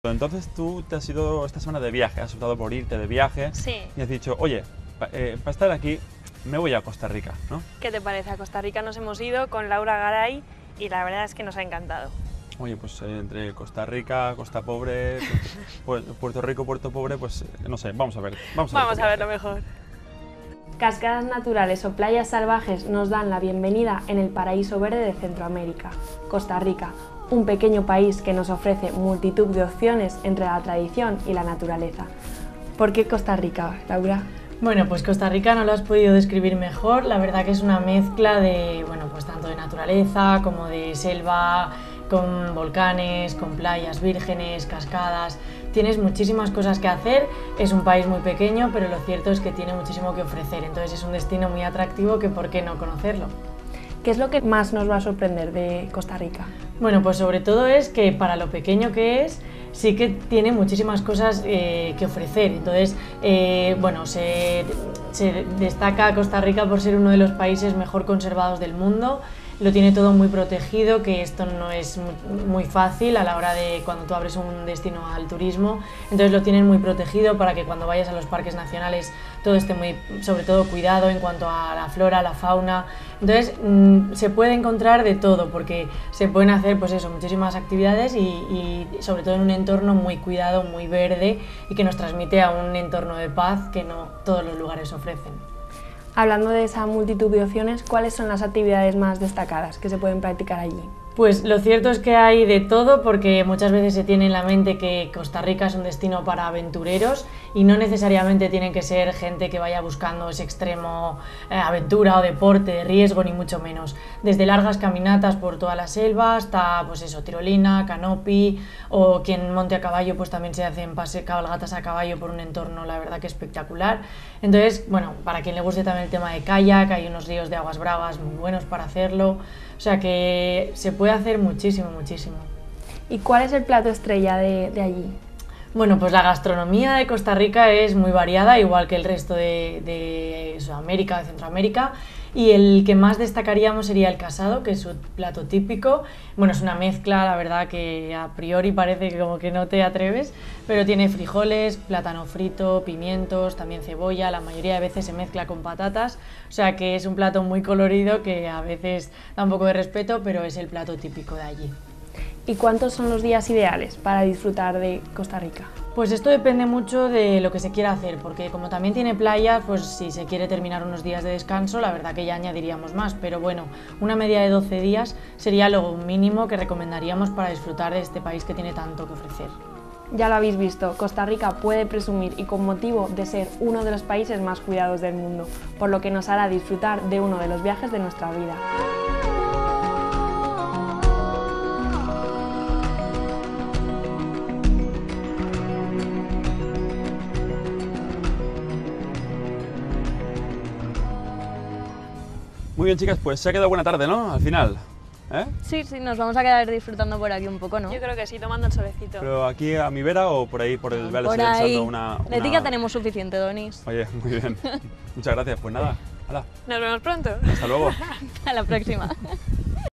Entonces tú te has ido esta semana de viaje, has optado por irte de viaje. Sí. Y has dicho, oye, para estar aquí me voy a Costa Rica, ¿no? ¿Qué te parece? A Costa Rica nos hemos ido con Laura Garay y la verdad es que nos ha encantado. Oye, pues entre Costa Rica, Costa Pobre, Puerto Rico, Puerto Pobre, pues no sé, vamos a ver. Vamos a ver lo mejor. Cascadas naturales o playas salvajes nos dan la bienvenida en el paraíso verde de Centroamérica, Costa Rica, un pequeño país que nos ofrece multitud de opciones entre la tradición y la naturaleza. ¿Por qué Costa Rica, Laura? Bueno, pues Costa Rica no lo has podido describir mejor, la verdad que es una mezcla de, bueno, pues tanto de naturaleza como de selva, con volcanes, con playas vírgenes, cascadas. Tienes muchísimas cosas que hacer, es un país muy pequeño, pero lo cierto es que tiene muchísimo que ofrecer, entonces es un destino muy atractivo que por qué no conocerlo. ¿Qué es lo que más nos va a sorprender de Costa Rica? Bueno, pues sobre todo es que para lo pequeño que es, sí que tiene muchísimas cosas que ofrecer. Entonces, bueno, se destaca Costa Rica por ser uno de los países mejor conservados del mundo. Lo tiene todo muy protegido, que esto no es muy fácil a la hora de cuando tú abres un destino al turismo. Entonces lo tienen muy protegido para que cuando vayas a los parques nacionales todo esté muy, sobre todo, cuidado en cuanto a la flora, la fauna. Entonces se puede encontrar de todo porque se pueden hacer, pues eso, muchísimas actividades y sobre todo en un entorno muy cuidado, muy verde y que nos transmite a un entorno de paz que no todos los lugares ofrecen. Hablando de esa multitud de opciones, ¿cuáles son las actividades más destacadas que se pueden practicar allí? Pues lo cierto es que hay de todo porque muchas veces se tiene en la mente que Costa Rica es un destino para aventureros y no necesariamente tienen que ser gente que vaya buscando ese extremo aventura o deporte de riesgo ni mucho menos. Desde largas caminatas por toda la selva hasta pues eso, tirolina, canopy o quien monte a caballo pues también se hacen cabalgatas a caballo por un entorno la verdad que espectacular. Entonces, bueno, para quien le guste también el tema de kayak, hay unos ríos de aguas bravas muy buenos para hacerlo. O sea que se puede hacer muchísimo, muchísimo. ¿Y cuál es el plato estrella de allí? Bueno, pues la gastronomía de Costa Rica es muy variada, igual que el resto de Sudamérica, de Centroamérica, y el que más destacaríamos sería el casado, que es su plato típico. Bueno, es una mezcla, la verdad, que a priori parece que como que no te atreves, pero tiene frijoles, plátano frito, pimientos, también cebolla, la mayoría de veces se mezcla con patatas, o sea que es un plato muy colorido que a veces da un poco de respeto, pero es el plato típico de allí. ¿Y cuántos son los días ideales para disfrutar de Costa Rica? Pues esto depende mucho de lo que se quiera hacer, porque como también tiene playas, pues si se quiere terminar unos días de descanso, la verdad que ya añadiríamos más, pero bueno, una media de 12 días sería lo mínimo que recomendaríamos para disfrutar de este país que tiene tanto que ofrecer. Ya lo habéis visto, Costa Rica puede presumir y con motivo de ser uno de los países más cuidados del mundo, por lo que nos hará disfrutar de uno de los viajes de nuestra vida. Muy bien, chicas, pues se ha quedado buena tarde, ¿no? Al final. Sí, nos vamos a quedar disfrutando por aquí un poco, ¿no? Yo creo que sí, tomando el solecito. ¿Pero aquí a mi vera o por ahí, por el Vélez Por del ahí. Salto, una... De ti ya tenemos suficiente, Donis. Oye, muy bien. Muchas gracias. Pues nada, hala. Nos vemos pronto. Hasta luego. A la próxima.